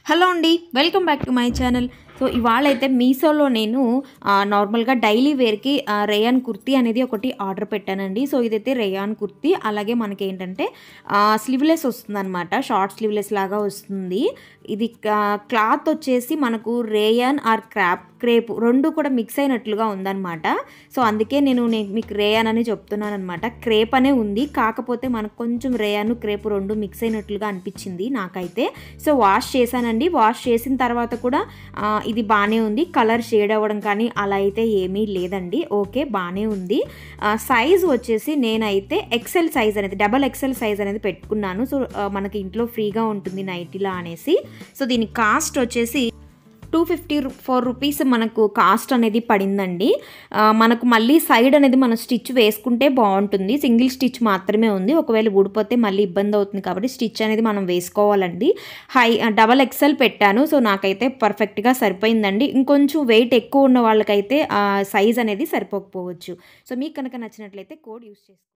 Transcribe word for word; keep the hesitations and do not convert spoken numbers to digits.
Hello అండి, welcome back to my channel. So ఇవాళైతే మీషోలో నేను నార్మల్గా డైలీ వేర్కి రేయాన్ కుర్తీ అనేది ఒకటి ఆర్డర్ పెట్టానండి. సో ఇదైతే రేయాన్ కుర్తీ, అలాగే మనకి ఏంటంటే స్లీవ్లెస్ వస్తుంది అనమాట, షార్ట్ స్లీవ్లెస్ లాగా వస్తుంది. ఇది క్లాత్ వచ్చేసి మనకు రేయాన్ ఆర్ క్రాప్ క్రేప్ రెండు కూడా మిక్స్ అయినట్లుగా ఉందన్నమాట. సో అందుకే నేను మీకు రేయాన్ అని చెప్తున్నాను అనమాట. క్రేప్ అనే ఉంది, కాకపోతే మనకు కొంచెం రేయాన్ క్రేప్ రెండు మిక్స్ అయినట్లుగా అనిపించింది నాకైతే. సో వాష్ చేశానండి. వాష్ చేసిన తర్వాత కూడా ఇది బాగానే ఉంది, కలర్ షేడ్ అవ్వడం కానీ అలా అయితే ఏమీ లేదండి. ఓకే, బాగానే ఉంది. సైజ్ వచ్చేసి నేనైతే ఎక్సెల్ సైజ్ అనేది డబల్ ఎక్సెల్ సైజ్ అనేది పెట్టుకున్నాను. సో మనకి ఇంట్లో ఫ్రీగా ఉంటుంది నైటీలా అనేసి. సో దీని కాస్ట్ వచ్చేసి టూ ఫిఫ్టీ ఫోర్ రూపీస్ మనకు కాస్ట్ అనేది పడిందండి. మనకు మళ్ళీ సైడ్ అనేది మనం స్టిచ్ వేసుకుంటే బాగుంటుంది. సింగిల్ స్టిచ్ మాత్రమే ఉంది, ఒకవేళ ఊడిపోతే మళ్ళీ ఇబ్బంది అవుతుంది కాబట్టి స్టిచ్ అనేది మనం వేసుకోవాలండి. హై డబల్ ఎక్సెల్ పెట్టాను. సో నాకైతే పర్ఫెక్ట్గా సరిపోయిందండి. ఇంకొంచెం వెయిట్ ఎక్కువ ఉన్న వాళ్ళకైతే సైజ్ అనేది సరిపోకపోవచ్చు. సో మీకు కనుక నచ్చినట్లయితే కోడ్ యూస్ చేసుకోండి.